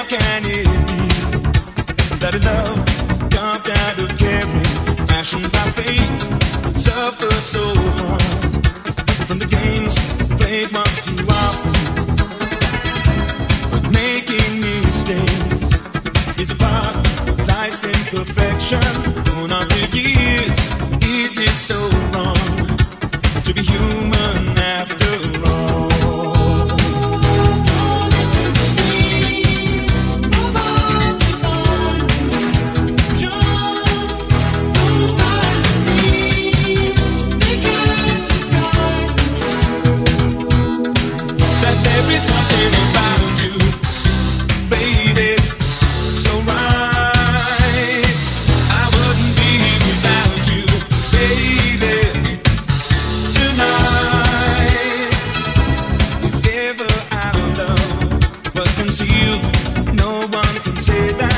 can it be that a love carved out of caring, fashioned by fate, suffers so hard from the games played once too often? But making mistakes is a part of life's imperfections. Going on for years, is it so wrong to be human after all? Something about you, baby, so right. I wouldn't be without you, baby, tonight. If ever our love was concealed, no one can say that.